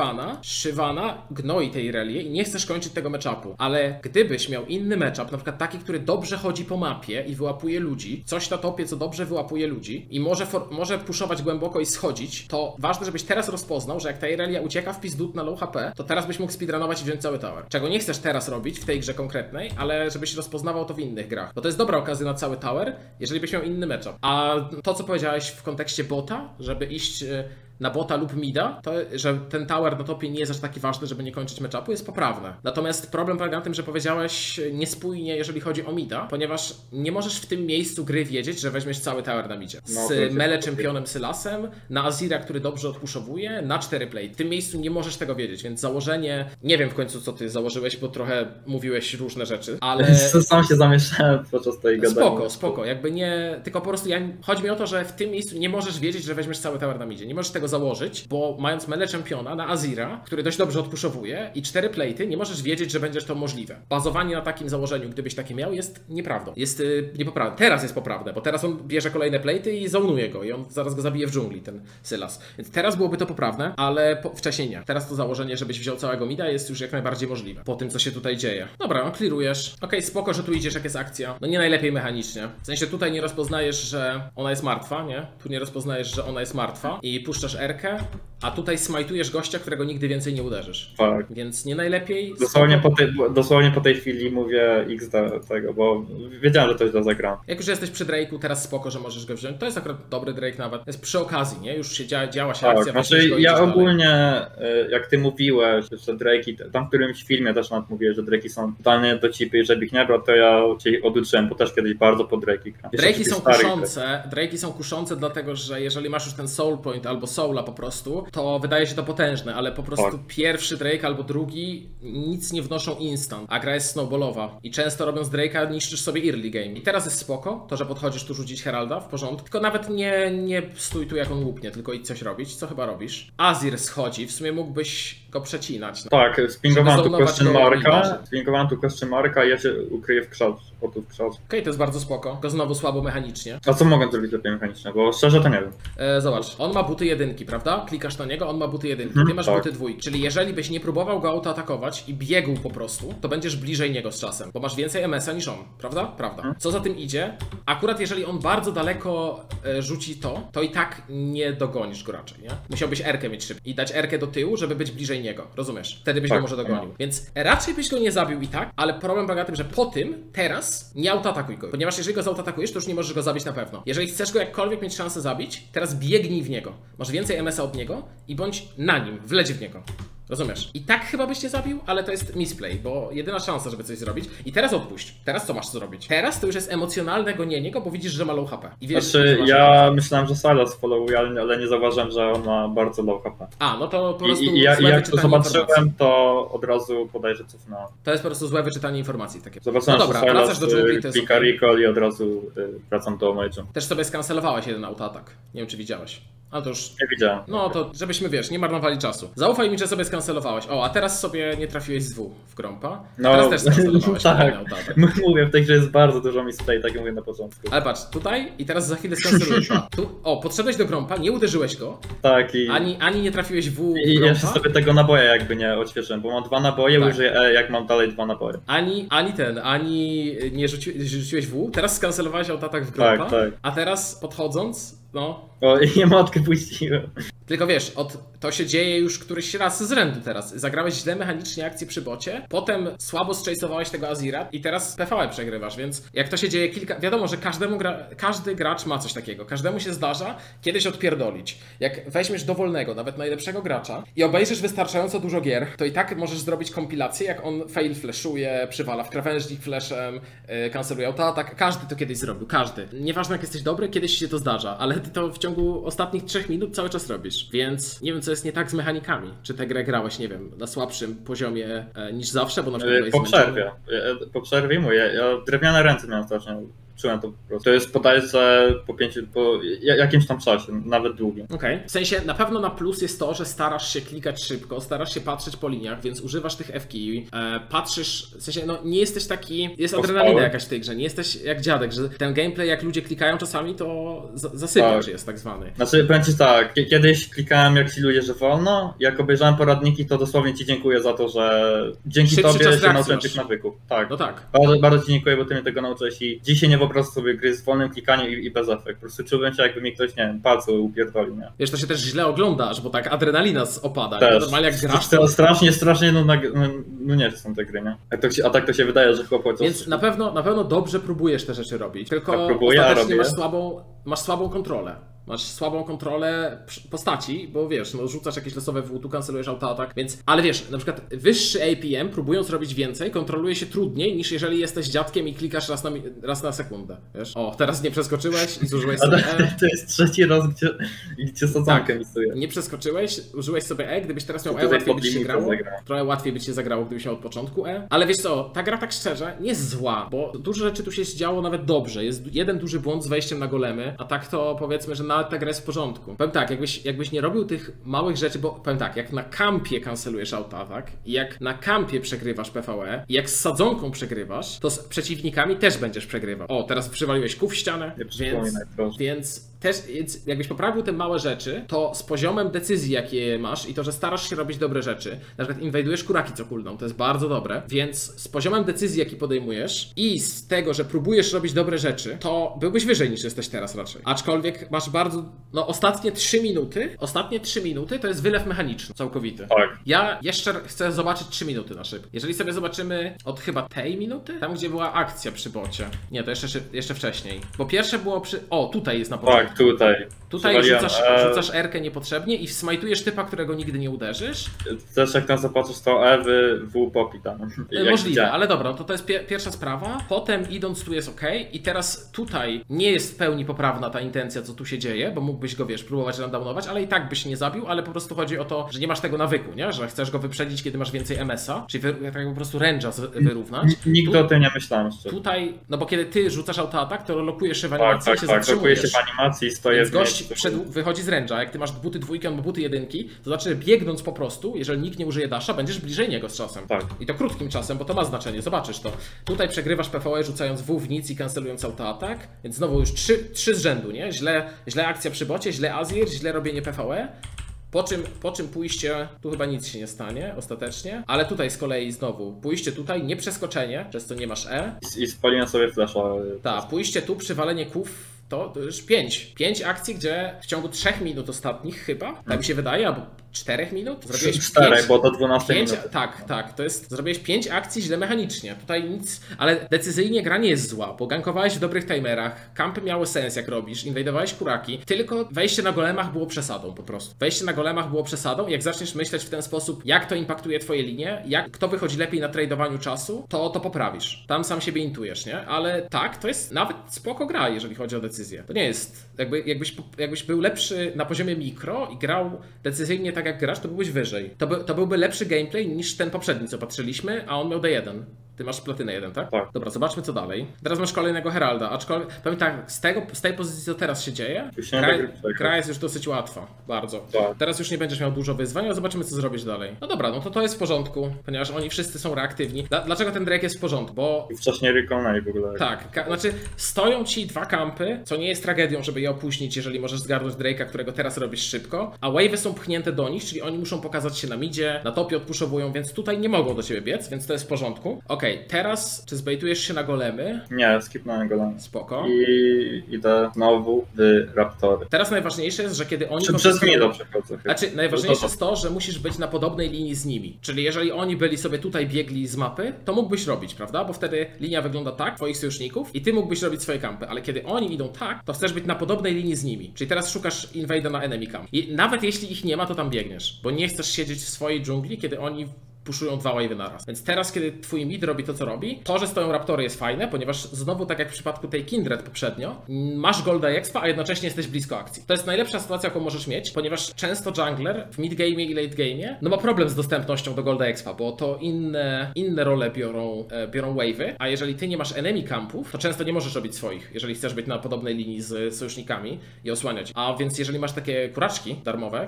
Shyvana gnoi tej Irelię i nie chcesz kończyć tego matchupu. Ale gdybyś miał inny matchup, na przykład taki, który dobrze chodzi po mapie i wyłapuje ludzi, coś na topie, co dobrze wyłapuje ludzi i może puszować głęboko i schodzić, to ważne, żebyś teraz rozpoznał, że jak ta Irelia ucieka w pizdut na low HP, to teraz byś mógł speedrunować i wziąć cały tower. Czego nie chcesz teraz robić w tej grze konkretnej, ale żebyś rozpoznawał to w innych grach. Bo to jest dobra okazja na cały tower, jeżeli byś miał inny matchup. A to, co powiedziałeś w kontekście bota, żeby iść na bota lub mida, to że ten tower na topie nie jest aż taki ważny, żeby nie kończyć matchupu, jest poprawne. Natomiast problem polega na tym, że powiedziałeś niespójnie, jeżeli chodzi o mida, ponieważ nie możesz w tym miejscu gry wiedzieć, że weźmiesz cały tower na midzie. Z mele czempionem Sylasem, na Azira, który dobrze odpuszowuje, na 4 play. W tym miejscu nie możesz tego wiedzieć, więc założenie, nie wiem w końcu co ty założyłeś, bo trochę mówiłeś różne rzeczy, ale... Sam się zamieszałem podczas tej gadania. Spoko, jakby nie, tylko po prostu chodzi mi o to, że w tym miejscu nie możesz wiedzieć, że weźmiesz cały tower na midzie. Nie możesz tego założyć, bo mając mele czempiona na Azira, który dość dobrze odpuszowuje i 4 platy, nie możesz wiedzieć, że będziesz to możliwe. Bazowanie na takim założeniu, gdybyś takie miał, jest nieprawdą. Jest niepoprawne. Teraz jest poprawne, bo teraz on bierze kolejne platy i zaunuje go i on zaraz go zabije w dżungli, ten Sylas. Więc teraz byłoby to poprawne, ale wcześniej nie. Teraz to założenie, żebyś wziął całego mida, jest już jak najbardziej możliwe. Po tym, co się tutaj dzieje. Dobra, clearujesz. Okej, spoko, że tu idziesz, jak jest akcja. No nie najlepiej mechanicznie. W sensie tutaj nie rozpoznajesz, że ona jest martwa, nie? Tu nie rozpoznajesz, że ona jest martwa i puszczasz R-kę a tutaj smajtujesz gościa, którego nigdy więcej nie uderzysz. Tak. Więc nie najlepiej... Dosłownie po tej chwili mówię XD tego, bo wiedziałem, że to źle zagram. Jak już jesteś przy Drake'u, teraz spoko, że możesz go wziąć. To jest akurat dobry Drake nawet. Jest przy okazji, nie? Już się działa się akcja. Znaczy ja ogólnie, jak ty mówiłeś, że Drake'i, tam w którymś filmie też nawet mówiłeś, że Drake'i są totalnie do cipy i żeby ich nie brał, to ja cię oduczyłem, bo też kiedyś bardzo po Drake'i gram. Drake'i są kuszące, dlatego że jeżeli masz już ten soul point albo soula po prostu, to wydaje się to potężne, ale po prostu pierwszy Drake albo drugi nic nie wnoszą instant, a gra jest snowballowa i często robiąc Drake'a niszczysz sobie early game. I teraz jest spoko, to że podchodzisz tu rzucić Heralda w porządku, tylko nawet nie stój tu jak on łupnie, tylko idź coś robić, co chyba robisz. Azir schodzi, w sumie mógłbyś go przecinać. No. Tak, spingowałem tu question marka i ja się ukryję w krzaczu. Okej, to jest bardzo spoko, tylko znowu słabo mechanicznie. A co mogę zrobić lepiej mechanicznie, bo szczerze to nie wiem. Zobacz, on ma buty jedynki, prawda? Klikasz na niego, on ma buty jedynki, ty masz buty dwójki. Czyli jeżeli byś nie próbował go autoatakować i biegł po prostu, to będziesz bliżej niego z czasem, bo masz więcej MS-a niż on, prawda? Prawda. Co za tym idzie? Akurat jeżeli on bardzo daleko rzuci to i tak nie dogonisz go raczej, nie? Musiałbyś R-kę mieć szybko i dać R-kę do tyłu, żeby być bliżej niego, rozumiesz? Wtedy byś go może dogonił. Więc raczej byś go nie zabił i tak, ale problem polega na tym, że po tym, teraz nie autoatakuj go, ponieważ jeżeli go zautoatakujesz, to już nie możesz go zabić na pewno. Jeżeli chcesz go jakkolwiek mieć szansę zabić, teraz biegnij w niego. Masz więcej MS-a od niego i bądź na nim, wleć w niego. Rozumiesz? I tak chyba byś cię zabił, ale to jest misplay, bo jedyna szansa, żeby coś zrobić. I teraz odpuść. Teraz co masz zrobić? Teraz to już jest emocjonalne gonienie go, bo widzisz, że ma low HP. I wiesz, znaczy, ja myślałem, że Sylas followuje, ale nie zauważyłem, że on ma bardzo low HP. A, no to po prostu jak to zobaczyłem, to od razu podejrzę cofnąłem. To jest po prostu złe wyczytanie informacji takie. Zobaczyłem, no dobra, że wracasz do dżungli, to jest klika recall i od razu wracam do mage'u. Też sobie skancelowałeś jeden autoatak. Nie wiem, czy widziałeś. Ale to już... Nie widziałem. No to żebyśmy, wiesz, nie marnowali czasu. Zaufaj mi, że sobie skancelowałeś. O, a teraz sobie nie trafiłeś z W w Grompa. No, teraz też skancelowałeś. Tak. Mówię, w tej grze jest bardzo dużo misplay, tak jak mówię na początku. Ale patrz, tutaj i teraz za chwilę skancelujesz. Podszedłeś do Grompa, nie uderzyłeś go. Tak i... Ani nie trafiłeś w Grompa. I jeszcze sobie tego naboja jakby nie odświeżyłem, bo mam 2 naboje, użyję E, jak mam dalej 2 naboje. Ani nie rzuciłeś W, teraz skancelowałeś autoatak w Grompa, tak. a teraz podchodząc, no... O, i emotkę puściłem. Tylko wiesz, to się dzieje już któryś raz z rzędu teraz. Zagrałeś źle mechanicznie akcję przy bocie, potem słabo zchase'owałeś tego Azira i teraz PvE przegrywasz, więc jak to się dzieje wiadomo, że każdy gracz ma coś takiego. Każdemu się zdarza kiedyś odpierdolić. Jak weźmiesz dowolnego, nawet najlepszego gracza i obejrzysz wystarczająco dużo gier, to i tak możesz zrobić kompilację, jak on fail flashuje, przywala w krawężnik flashem, kanceluje autoatak. Każdy to kiedyś zrobił, każdy. Nieważne jak jesteś dobry, kiedyś się to zdarza, ale ty to w ciągu ostatnich 3 minut cały czas robisz. Więc nie wiem, co jest nie tak z mechanikami. Czy tę grę grałeś, nie wiem, na słabszym poziomie niż zawsze, bo na przykład po przerwie mówię, ja drewniane ręce miałem strasznie. Czułem to po prostu. To jest podajże po jakimś tam czasie, nawet długim. Okej. W sensie na pewno na plus jest to, że starasz się klikać szybko, starasz się patrzeć po liniach, więc używasz tych F-key, patrzysz, w sensie no nie jesteś taki, jest adrenalina jakaś w tej grze, nie jesteś jak dziadek, że ten gameplay jak ludzie klikają czasami to zasypiacz jest tak zwany. Znaczy powiem ci tak, kiedyś klikałem jak ci ludzie, że wolno, jak obejrzałem poradniki to dosłownie ci dziękuję za to, że dzięki tobie się nauczyłem tych nawyków. Tak. No tak. Bardzo ci dziękuję, bo ty mnie tego nauczyłeś i dzisiaj nie po prostu sobie gry z wolnym klikaniem i bez efekt. Po prostu czułem się jakby mi ktoś, nie wiem, palce upierdolił, nie? Wiesz, to się też źle oglądasz, bo tak adrenalina opada. Też. Normalnie jak grasz. Strasznie no nie są te gry, nie? A tak to się wydaje, że chłopcy... Więc na pewno dobrze próbujesz te rzeczy robić, tylko tak, próbuję, ostatecznie masz słabą kontrolę. Masz słabą kontrolę postaci, bo wiesz, no rzucasz jakieś losowe W, tu kancelujesz autoatak, więc... Ale wiesz, na przykład wyższy APM, próbując robić więcej, kontroluje się trudniej, niż jeżeli jesteś dziadkiem i klikasz raz na sekundę, wiesz? O, teraz nie przeskoczyłeś i zużyłeś sobie E. To jest trzeci raz, gdzie sadzonkę misuje. Nie przeskoczyłeś, użyłeś sobie E, gdybyś teraz miał E, łatwiej by ci się grało. Trochę łatwiej by ci się zagrało, gdybyś miał od początku E. Ale wiesz co, ta gra tak szczerze nie jest zła, bo dużo rzeczy tu się działo nawet dobrze. Jest jeden duży błąd z wejściem na golemy, a tak to powiedzmy, że nawet ta gra jest w porządku. Powiem tak, jakbyś nie robił tych małych rzeczy, bo powiem tak, jak na kampie kancelujesz autoatak i jak na kampie przegrywasz PvE i jak z sadzonką przegrywasz, to z przeciwnikami też będziesz przegrywał. O, teraz przywaliłeś kół w ścianę, więc też jakbyś poprawił te małe rzeczy, to z poziomem decyzji, jakie masz i to, że starasz się robić dobre rzeczy, na przykład inwajdujesz kuraki co cooldown, to jest bardzo dobre, więc z poziomem decyzji, jaki podejmujesz i z tego, że próbujesz robić dobre rzeczy, to byłbyś wyżej niż jesteś teraz raczej. Aczkolwiek masz bardzo, no ostatnie 3 minuty to jest wylew mechaniczny, całkowity. Tak. Ja jeszcze chcę zobaczyć 3 minuty na szybko. Jeżeli sobie zobaczymy od chyba tej minuty, tam gdzie była akcja przy bocie. Nie, to jeszcze wcześniej. Bo pierwsze było przy... O, tutaj jest na początku. Tak, tutaj. Tutaj rzucasz R-kę niepotrzebnie i smajtujesz typa, którego nigdy nie uderzysz. Też jak tam zobaczysz to Ewy w popi tam. Możliwe, ale dobra, to jest pierwsza sprawa. Potem idąc tu jest ok i teraz tutaj nie jest w pełni poprawna ta intencja, co tu się dzieje, bo mógłbyś go, wiesz, próbować randownować, ale i tak byś nie zabił, ale po prostu chodzi o to, że nie masz tego nawyku, nie? Że chcesz go wyprzedzić, kiedy masz więcej MS-a, czyli tak po prostu range'a wyrównać. Nigdy o tym nie myślałem szczerze. Tutaj, no bo kiedy ty rzucasz autoatak, to lokujesz się w animacji i się zatrzymujesz. Lokuje się w animacji i stoję Więc gość wychodzi z range'a, jak ty masz buty dwójki, on ma buty jedynki, to znaczy, że biegnąc po prostu, jeżeli nikt nie użyje dasha, będziesz bliżej niego z czasem. Tak. I to krótkim czasem, bo to ma znaczenie, zobaczysz to. Tutaj przegrywasz PvE rzucając W w nic i cancelując autoatak, więc znowu już 3 z rzędu, nie? Źle akcja przy bocie, źle Azir, źle robienie PvE. Po czym pójście, tu chyba nic się nie stanie ostatecznie, ale tutaj z kolei znowu pójście tutaj, nie przeskoczenie, przez co nie masz E. I spaliłem sobie flasha. Tak, pójście tu, przywalenie ków, to już 5 akcji, gdzie w ciągu 3 minut ostatnich chyba, tak mi się wydaje, albo 4 minut, zrobiłeś 4, bo do 12 minut. Tak, to jest, zrobiłeś 5 akcji źle mechanicznie, tutaj nic, ale decyzyjnie gra nie jest zła, bo gankowałeś w dobrych timerach, kampy miały sens jak robisz, inwajdowałeś kuraki, tylko wejście na golemach było przesadą po prostu. Wejście na golemach było przesadą i jak zaczniesz myśleć w ten sposób, jak to impaktuje twoje linie, kto wychodzi lepiej na tradowaniu czasu, to poprawisz. Tam sam siebie intujesz, nie? Ale tak, to jest nawet spoko gra, jeżeli chodzi o decyzję. To nie jest, jakbyś był lepszy na poziomie mikro i grał decyzyjnie tak jak grasz, to byłbyś wyżej. To byłby lepszy gameplay niż ten poprzedni, co patrzyliśmy, a on miał D1. Ty masz platynę 1, tak? Tak. Dobra, zobaczmy co dalej. Teraz masz kolejnego Heralda, aczkolwiek powiem tak, z tej pozycji co teraz się dzieje, gra jest już dosyć łatwa, bardzo. Tak. Teraz już nie będziesz miał dużo wyzwań, ale zobaczymy co zrobisz dalej. No dobra, no to jest w porządku, ponieważ oni wszyscy są reaktywni. Dlaczego ten Drake jest w porządku? Bo... I wcześniej reconali w ogóle. Tak, znaczy stoją ci 2 kampy, co nie jest tragedią, żeby je opóźnić, jeżeli możesz zgarnąć Drake'a, którego teraz robisz szybko, a wave'y są pchnięte do nich, czyli oni muszą pokazać się na midzie, na topie odpuszowują, więc tutaj nie mogą do ciebie biec, więc to jest w porządku. Okej, teraz czy zbejtujesz się na golemy? Nie, skipnąłem golemy. Spoko. I idę znowu w Raptory. Teraz najważniejsze jest, że kiedy oni... Przez mnie dobrze przechodzę. Znaczy, najważniejsze jest to, że musisz być na podobnej linii z nimi. Czyli jeżeli oni byli sobie tutaj biegli z mapy, to mógłbyś robić, prawda? Bo wtedy linia wygląda tak, twoich sojuszników i ty mógłbyś robić swoje kampy. Ale kiedy oni idą tak, to chcesz być na podobnej linii z nimi. Czyli teraz szukasz invade'a na enemy camp. I nawet jeśli ich nie ma, to tam biegniesz. Bo nie chcesz siedzieć w swojej dżungli, kiedy oni puszują 2 wave'y naraz. Więc teraz, kiedy twój mid robi to, co robi, to, że stoją Raptory jest fajne, ponieważ znowu, tak jak w przypadku tej Kindred poprzednio, masz Golda i Expa, a jednocześnie jesteś blisko akcji. To jest najlepsza sytuacja, jaką możesz mieć, ponieważ często jungler w mid game'ie i late game'ie, no ma problem z dostępnością do Golda Expa, bo to inne role biorą wave'y, a jeżeli ty nie masz enemy campów, to często nie możesz robić swoich, jeżeli chcesz być na podobnej linii z sojusznikami i osłaniać. A więc jeżeli masz takie kuraczki darmowe,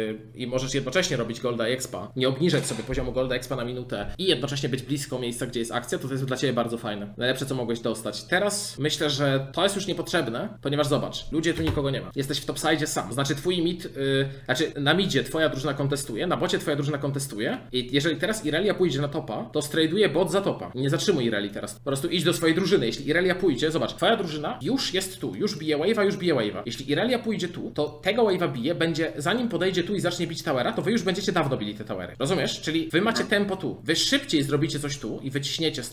i możesz jednocześnie robić Golda i Expa, nie obniżać sobie poziomu Golda Expa na minutę i jednocześnie być blisko miejsca, gdzie jest akcja, to jest dla ciebie bardzo fajne. Najlepsze, co mogłeś dostać. Teraz myślę, że to jest już niepotrzebne, ponieważ zobacz, ludzie tu nikogo nie ma. Jesteś w topside sam. Znaczy twój mid, na midzie twoja drużyna kontestuje, na bocie twoja drużyna kontestuje i jeżeli teraz Irelia pójdzie na topa, to straduje bot za topa. Nie zatrzymuj Ireli teraz. Po prostu idź do swojej drużyny. Jeśli Irelia pójdzie, zobacz, twoja drużyna już jest tu, już bije wave'a. Jeśli Irelia pójdzie tu, to tego wave'a bije, będzie, zanim podejdzie tu i zacznie bić towera, to wy już będziecie dawno bili te towery. Rozumiesz? Czyli wy macie tempo tu. Wy szybciej zrobicie coś tu i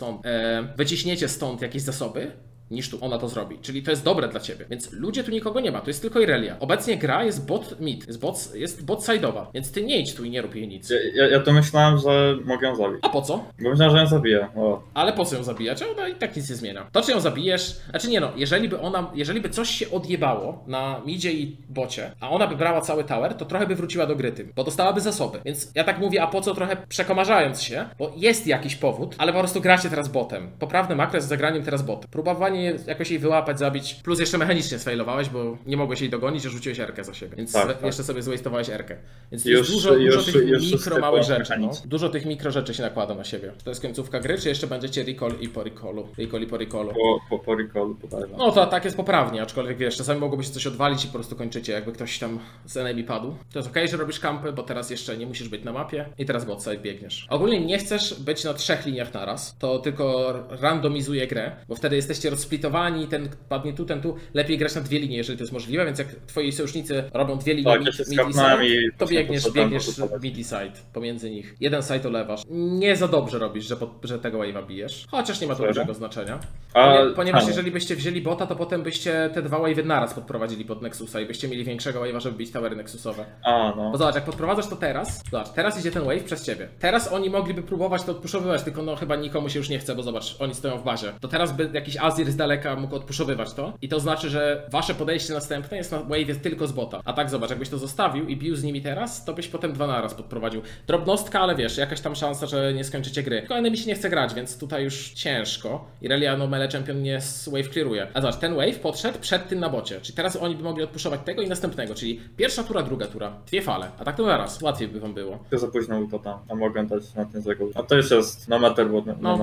wyciśniecie stąd jakieś zasoby, niż tu ona to zrobi. Czyli to jest dobre dla ciebie. Więc ludzie tu nikogo nie ma, to jest tylko Irelia. Obecnie gra jest bot mid, jest bot side'owa, więc ty nie idź tu i nie rób jej nic. Ja to myślałem, że mogę ją zabić. A po co? Bo myślałem, że ją zabiję. O. Ale po co ją zabijać? Ona i tak nic nie zmienia. To, czy ją zabijesz, znaczy nie no, jeżeli by coś się odjebało na midzie i bocie, a ona by brała cały tower, to trochę by wróciła do gry tym, bo dostałaby zasoby. Więc ja tak mówię, a po co trochę przekomarzając się, bo jest jakiś powód, ale po prostu gracie teraz botem. Poprawny makro jest zagraniem teraz botem. Próbowanie stanie jakoś jej wyłapać, zabić, plus jeszcze mechanicznie sfailowałeś, bo nie mogłeś jej dogonić, że rzuciłeś erkę za siebie, więc jeszcze sobie zwastowałeś erkę. Więc jest dużo tych mikro małych rzeczy, no. Dużo tych mikro rzeczy się nakłada na siebie. Czy to jest końcówka gry, czy jeszcze będziecie recall i po recallu? Recall i po recallu. Po recallu podajmy. No to tak jest poprawnie, aczkolwiek wiesz, czasami mogłoby się coś odwalić i po prostu kończycie, jakby ktoś tam z enemy padł. To jest okej, że robisz kampy, bo teraz jeszcze nie musisz być na mapie i teraz bot side biegniesz. Ogólnie nie chcesz być na 3 liniach naraz, to tylko randomizuje grę, bo wtedy jesteście rozsplitowani, ten padnie tu, ten tu. Lepiej grać na 2 linie, jeżeli to jest możliwe, więc jak twoi sojusznicy robią 2 linie mid i side, to biegniesz mid i side pomiędzy nich. Jeden side olewasz. Nie za dobrze robisz, że tego wave'a bijesz, chociaż nie ma to dużego znaczenia. Ponieważ jeżeli byście wzięli bota, to potem byście te 2 wave'y naraz podprowadzili pod Nexusa i byście mieli większego wave'a, żeby bić towery Nexusowe. No. Bo zobacz, jak podprowadzasz to teraz, teraz idzie ten wave przez ciebie. Teraz oni mogliby próbować to odpuszowywać, tylko no chyba nikomu się już nie chce, bo zobacz, oni stoją w bazie. To teraz by jakiś Azir z daleka mógł odpuszowywać to i to znaczy, że wasze podejście następne jest na wave'ie tylko z bota. A tak zobacz, jakbyś to zostawił i bił z nimi teraz, to byś potem 2 naraz podprowadził. Drobnostka, ale wiesz, jakaś tam szansa, że nie skończycie gry. Tylko enemy się nie chce grać, więc tutaj już ciężko. Irelia no melee champion nie wave clearuje. A zobacz, ten wave podszedł przed tym na bocie. Czyli teraz oni by mogli odpuszować tego i następnego, czyli pierwsza tura, druga tura. 2 fale. A tak to naraz. Łatwiej by wam było. To za późno to tam. A mogę dać na ten zagód. A to już jest na Matterwood,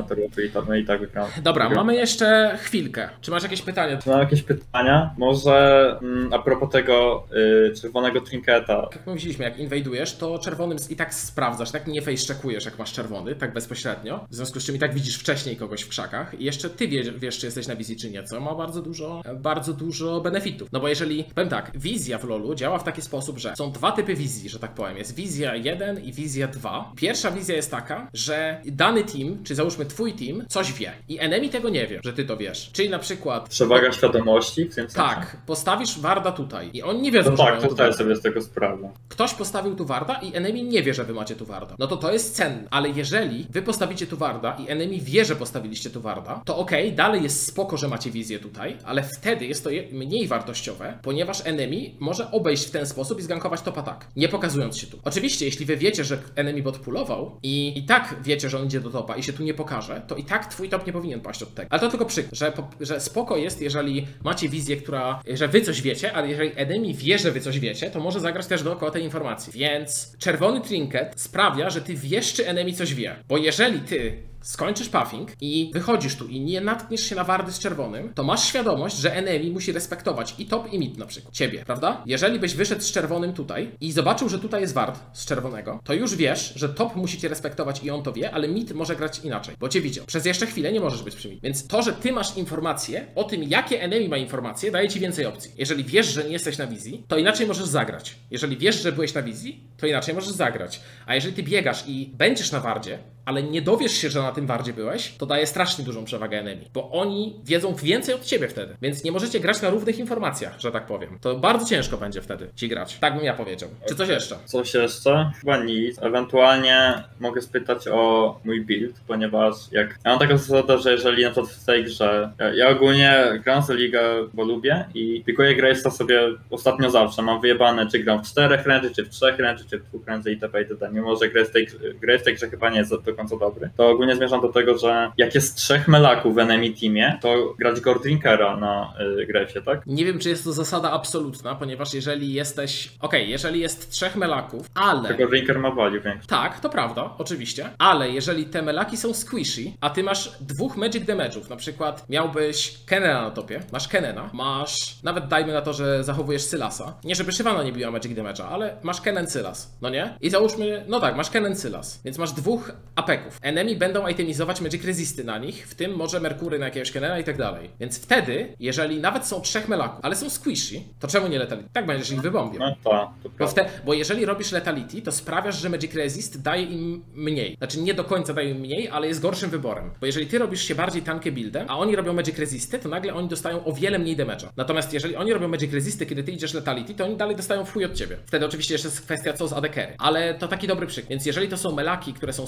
i tak wygrałem. Dobra, mamy jeszcze chwilkę. Czy masz jakieś pytania? Mam jakieś pytania? Może a propos tego czerwonego trinketa. Jak mówiliśmy, jak inwajdujesz, to czerwonym i tak sprawdzasz, tak nie face-checkujesz, jak masz czerwony, tak bezpośrednio. W związku z czym i tak widzisz wcześniej kogoś w krzakach i jeszcze ty wiesz, czy jesteś na wizji, czy nie, co ma bardzo dużo benefitów. No bo jeżeli, powiem tak, wizja w LoLu działa w taki sposób, że są 2 typy wizji, że tak powiem. Jest wizja 1 i wizja 2. Pierwsza wizja jest taka, że dany team, czy załóżmy twój team, coś wie i enemy tego nie wie, że ty to wiesz. Czyli na przykład... Przewaga świadomości w tym sensie? Tak, postawisz warda tutaj i oni nie wiedzą, no że tak, to zdaję sobie z tego sprawę. Ktoś postawił tu warda i enemy nie wie, że wy macie tu warda. No to jest cenne, ale jeżeli wy postawicie tu warda i enemy wie, że postawiliście tu warda, to okej, dalej jest spoko, że macie wizję tutaj, ale wtedy jest to mniej wartościowe, ponieważ enemy może obejść w ten sposób i zgankować top attack, nie pokazując się tu. Oczywiście, jeśli wy wiecie, że enemy bot pullował i tak wiecie, że on idzie do topa i się tu nie pokaże, to i tak twój top nie powinien paść od tego. Ale to tylko przykład, że spoko jest, jeżeli macie wizję, że wy coś wiecie, ale jeżeli enemy wie, że wy coś wiecie, to może zagrać też dookoła tej informacji. Więc czerwony trinket sprawia, że ty wiesz, czy enemy coś wie. Bo jeżeli ty skończysz puffing i wychodzisz tu i nie natkniesz się na wardy z czerwonym, to masz świadomość, że enemy musi respektować i top i mid na przykład. Ciebie, prawda? Jeżeli byś wyszedł z czerwonym tutaj i zobaczył, że tutaj jest ward z czerwonego, to już wiesz, że top musi cię respektować i on to wie, ale mid może grać inaczej, bo cię widział. Przez jeszcze chwilę nie możesz być przy mid. Więc to, że ty masz informacje o tym, jakie enemy ma informacje, daje ci więcej opcji. Jeżeli wiesz, że nie jesteś na wizji, to inaczej możesz zagrać. Jeżeli wiesz, że byłeś na wizji, to inaczej możesz zagrać. A jeżeli ty biegasz i będziesz na wardzie, ale nie dowiesz się, że na tym wardzie byłeś, to daje strasznie dużą przewagę enemy, bo oni wiedzą więcej od ciebie wtedy, więc nie możecie grać na równych informacjach, że tak powiem. To bardzo ciężko będzie wtedy ci grać. Tak bym ja powiedział. Czy coś jeszcze? Coś jeszcze? Chyba nic. Ewentualnie mogę spytać o mój build, ponieważ ja mam taką zasadę, że jeżeli na przykład w tej grze, ja ogólnie gram za ligę, bo lubię i pikuję Gravesa sobie ostatnio zawsze. Mam wyjebane, czy gram w 4 range, czy w 3 range, czy w 2 range itp. itd. Mimo, że gra w tej grze chyba nie jest do końca dobry. To ogólnie zmierzam do tego, że jak jest 3 melaków w enemy teamie, to grać Gordrinkera na Gravesie, tak? Nie wiem, czy jest to zasada absolutna, ponieważ jeżeli jesteś... jeżeli jest 3 melaków, ale... To Gordrinker ma value większy. Tak, to prawda, oczywiście, ale jeżeli te melaki są squishy, a ty masz 2 magic damage'ów, na przykład miałbyś Kenena na topie, masz Kenena, masz... Nawet dajmy na to, że zachowujesz Sylasa. Nie, żeby Shyvana nie biła magic damage'a, ale masz Kennen Sylas, no nie? I załóżmy... No tak, masz Kennen Sylas, więc masz 2 apeków. Enemy będą itemizować magic resisty na nich, w tym może Merkury na jakiegoś Kennena i tak dalej. Więc wtedy, jeżeli nawet są 3 melaków, ale są squishy, to czemu nie letality? Tak będziesz ich wybombił. No to bo jeżeli robisz letality, to sprawiasz, że magic resist daje im mniej. Znaczy nie do końca daje im mniej, ale jest gorszym wyborem. Bo jeżeli ty robisz się bardziej tankie buildem, a oni robią magic resisty, to nagle oni dostają o wiele mniej damage'a. Natomiast jeżeli oni robią magic resisty, kiedy ty idziesz letality, to oni dalej dostają w chuj od ciebie. Wtedy oczywiście jeszcze jest kwestia co z AD carry. Ale to taki dobry przykład. Więc jeżeli to są melaki, które są squishy,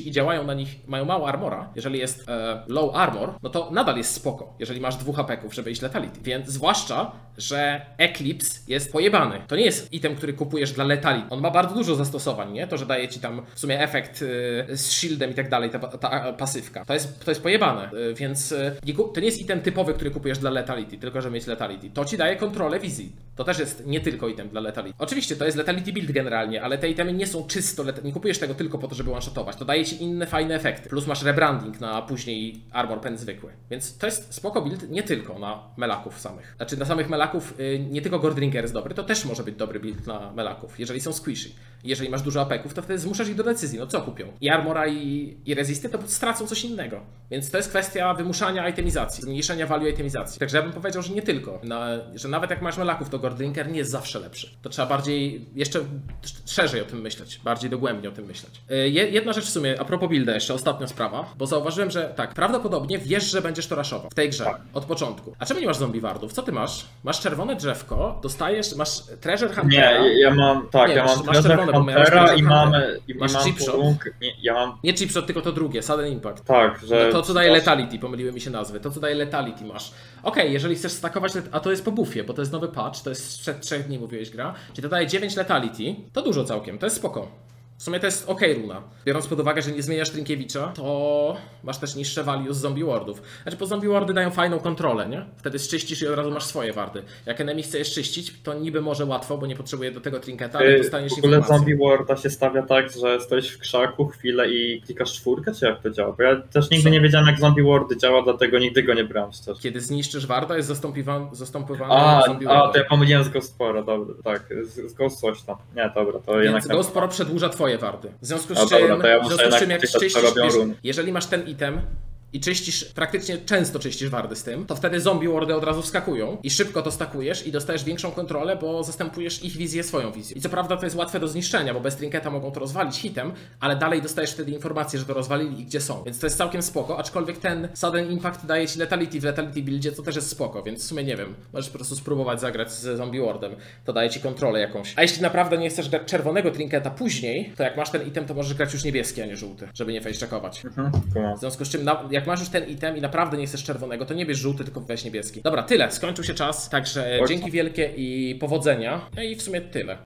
i działają na nich, mają mało armora, jeżeli jest low armor, no to nadal jest spoko, jeżeli masz 2 hapeków, żeby iść letality. Więc zwłaszcza, że Eclipse jest pojebany. To nie jest item, który kupujesz dla letality. On ma bardzo dużo zastosowań, nie? To, że daje ci tam w sumie efekt z shieldem i tak dalej, ta pasywka. To jest pojebane, więc to nie jest item typowy, który kupujesz dla letality, tylko żeby mieć letality. To ci daje kontrolę wizji. To też jest nie tylko item dla letality. Oczywiście to jest letality build generalnie, ale te itemy nie są czysto nie kupujesz tego tylko po to, żeby one-shotować. To daje ci inne fajne efekty. Plus masz rebranding na później armor pen zwykły. Więc to jest spoko build nie tylko na melaków samych. Znaczy na samych melaków nie tylko Gordringer jest dobry, to też może być dobry build na melaków, jeżeli są squishy. Jeżeli masz dużo apeków, to wtedy zmuszasz ich do decyzji. No co kupią? I armora i resisty, to stracą coś innego. Więc to jest kwestia wymuszania itemizacji, zmniejszenia value itemizacji. Także ja bym powiedział, że nie tylko. Że nawet jak masz melaków, to Gordringer nie jest zawsze lepszy. To trzeba bardziej, jeszcze szerzej o tym myśleć, bardziej dogłębnie o tym myśleć. Jedna rzecz w sumie, a propos builda jeszcze, ostatnia sprawa, bo zauważyłem, że tak, prawdopodobnie wiesz, że będziesz to raszował w tej grze, od początku. A czemu nie masz zombie wardów? Co ty masz? Masz czerwone drzewko, dostajesz, masz treasure huntera. Nie, ja mam, tak, nie, ja mam masz treasure huntera i mam chipshot. Nie chipshot, tylko to drugie, sudden impact. Tak, że... No to, co daje letality, pomyliły mi się nazwy. To, co daje letality masz. Okej, jeżeli chcesz stakować, a to jest po buffie, bo to jest nowy patch, to jest sprzed 3 dni mówiłeś gra, czyli to daje 9 letality, to dużo całkiem, to jest spoko. W sumie to jest ok runa. Biorąc pod uwagę, że nie zmieniasz Trinkiewicza, to masz też niższe value z zombie wardów. Znaczy, bo zombie wardy dają fajną kontrolę, nie? Wtedy zczyścisz i od razu masz swoje wardy. Jak enemy chce je czyścić, to niby może łatwo, bo nie potrzebuje do tego trinketa, ale dostaniesz informację. W ogóle zombie warda się stawia tak, że stoisz w krzaku chwilę i klikasz 4, czy jak to działa? Bo ja też nigdy nie wiedziałem, jak zombie wardy działa, dlatego nigdy go nie brałem szczerze. Kiedy zniszczysz warda, jest zastąpowany zombie to ja pomyliłem z Ghostpora, dobra, tak, z Ghost coś tam. Nie, dobra, to więc jednak... Ghostporo przedłuża twoje wardy. W związku z czym, jak czyścisz, jeżeli masz ten item i czyścisz, praktycznie często czyścisz wardy z tym, to wtedy zombie wardy od razu wskakują i szybko to stakujesz i dostajesz większą kontrolę, bo zastępujesz ich wizję swoją wizją. I co prawda to jest łatwe do zniszczenia, bo bez trinketa mogą to rozwalić hitem, ale dalej dostajesz wtedy informację, że to rozwalili i gdzie są. Więc to jest całkiem spoko, aczkolwiek ten sudden impact daje ci letality w letality buildzie, co też jest spoko, więc w sumie nie wiem, możesz po prostu spróbować zagrać z zombie wardem, to daje ci kontrolę jakąś. A jeśli naprawdę nie chcesz grać czerwonego trinketa później, to jak masz ten item, to możesz grać już niebieski, a nie żółty, żeby nie facecheckować. W związku z czym, jak masz już ten item i naprawdę nie chcesz czerwonego, to nie bierz żółty, tylko weź niebieski. Dobra, tyle, skończył się czas, także dzięki wielkie i powodzenia. No i w sumie tyle.